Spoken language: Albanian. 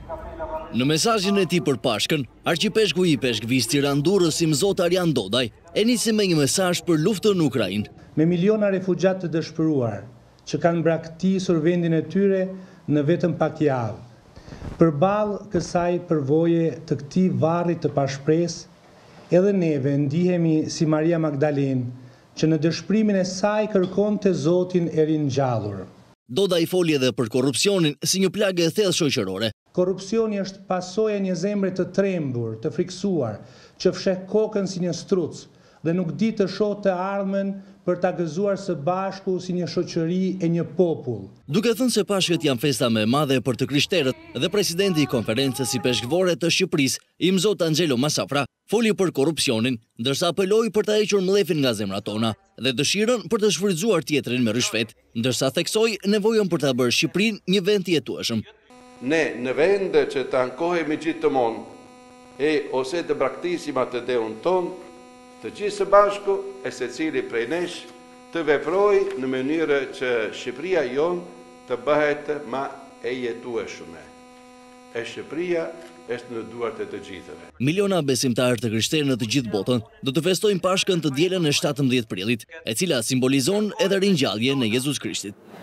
Në mesazhin e tij për Pashkën, arqipeshku i peshkvis Tiranë-Durrës Zot Arjan Dodaj e nisi me një mesazh për luftën në Ukrainë. Me miliona refugjat të dëshpëruar që kanë braktisur vendin e tyre në vetëm pak javë. Përballë kësaj përvoje të këtij varri të pashpresë, edhe neve ndihemi si Maria Magdalenë, që në dëshpërimin e saj kërkonte Zotin e ringjallur. Dodaj foli edhe për korrupsionin si një plagë e thellë shoqërore. Korrupsioni është pasojë e një zemre të trembur, të friksuar, që fsheh kokën si një struc dhe nuk di të shohë të ardhmen për ta gëzuar së bashku si një shoqëri e një popull. Duke thënë se Pashkët janë festa më e madhe për të krishterët dhe presidenti i konferencës i peshkvore të Shqipërisë, Imzot Angelo Masafra, foli për korrupsionin, ndërsa apeloi për ta hequr mllefin nga zemrat tona dhe dëshirën për të shfrytzuar tjetrin me rishfet, ndërsa theksoi nevojën për ta bërë Shqipërinë një vend të jetueshëm. Ne në vende që të ankohemi gjithmonë ose të braktisim atë deun ton, të gjithë së bashku e secili prej nesh të veproj në mënyrë që Shqipëria jonë të bëhet më e jetueshme. E Shqipëria është në duart e të gjithëve. Miliona besimtarë të krishterë në të gjithë botën do të festojnë Pashkën të dielën e 17 prillit, e cila simbolizon edhe ringjalljen e Jezus Krishtit.